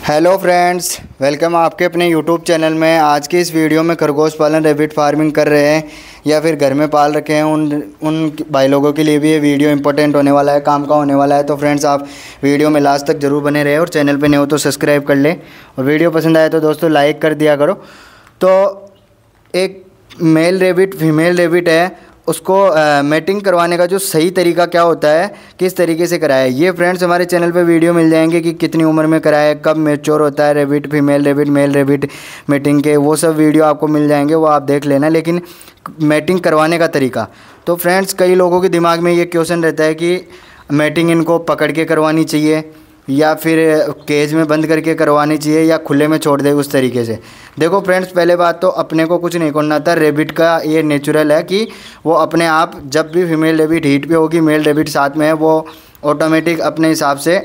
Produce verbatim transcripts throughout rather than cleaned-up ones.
Hello friends, welcome आपके अपने YouTube channel में। आज की इस वीडियो में खरगोश पालन रैबिट फार्मिंग कर रहे हैं या फिर घर में पाल रखे हैं उन उन भाई लोगों के लिए भी ये वीडियो इंपॉर्टेंट होने वाला है, काम का होने वाला है। तो फ्रेंड्स, आप वीडियो में लास्ट तक ज़रूर बने रहे और चैनल पे नए हो तो सब्सक्राइब कर लें और वीडियो पसंद आए तो दोस्तों लाइक कर दिया करो। तो एक मेल रैबिट फीमेल रैबिट है, उसको मैटिंग करवाने का जो सही तरीका क्या होता है, किस तरीके से कराए, ये फ्रेंड्स हमारे चैनल पे वीडियो मिल जाएंगे कि कितनी उम्र में कराए, कब मैच्योर होता है rabbit, female rabbit, male rabbit mating के, वो सब वीडियो आपको मिल जाएंगे, वो आप देख लेना। लेकिन मैटिंग करवाने का तरीका, तो फ्रेंड्स कई लोगों के दिमाग में ये क्वेश्चन रहता है कि मैटिंग इनको पकड़ के करवानी चाहिए या फिर केज में बंद करके करवानी चाहिए या खुले में छोड़ दे उस तरीके से। देखो फ्रेंड्स, पहले बात तो अपने को कुछ नहीं करना था। रैबिट का ये नेचुरल है कि वो अपने आप, जब भी फीमेल रैबिट हीट पे होगी, मेल रैबिट साथ में है, वो ऑटोमेटिक अपने हिसाब से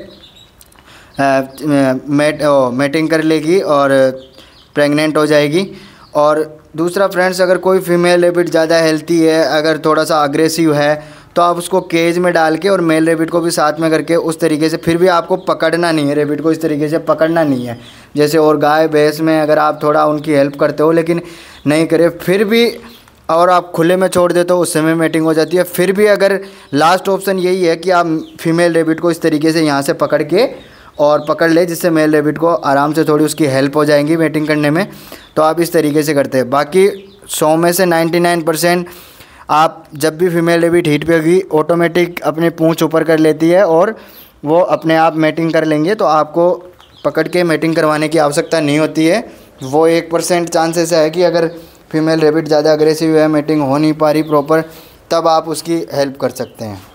मैट मैटिंग कर लेगी और प्रेग्नेंट हो जाएगी। और दूसरा फ्रेंड्स, अगर कोई फीमेल रैबिट ज़्यादा हेल्थी है, अगर थोड़ा सा अग्रेसिव है, तो आप उसको केज में डाल के और मेल रैबिट को भी साथ में करके उस तरीके से, फिर भी आपको पकड़ना नहीं है, रैबिट को इस तरीके से पकड़ना नहीं है। जैसे और गाय भैंस में अगर आप थोड़ा उनकी हेल्प करते हो लेकिन नहीं करे फिर भी, और आप खुले में छोड़ देते हो, उस समय मैटिंग हो जाती है। फिर भी अगर लास्ट ऑप्शन यही है कि आप फीमेल रैबिट को इस तरीके से यहाँ से पकड़ के और पकड़ ले, जिससे मेल रैबिट को आराम से थोड़ी उसकी हेल्प हो जाएगी मैटिंग करने में, तो आप इस तरीके से करते हैं। बाकी सौ में से नाइन्टी नाइन परसेंट आप जब भी फीमेल रैबिट हीट पे होगी, ऑटोमेटिक अपनी पूंछ ऊपर कर लेती है और वो अपने आप मैटिंग कर लेंगे, तो आपको पकड़ के मैटिंग करवाने की आवश्यकता नहीं होती है। वो एक परसेंट चांसेस है कि अगर फीमेल रैबिट ज़्यादा अग्रेसिव है, मैटिंग हो नहीं पा रही प्रॉपर, तब आप उसकी हेल्प कर सकते हैं।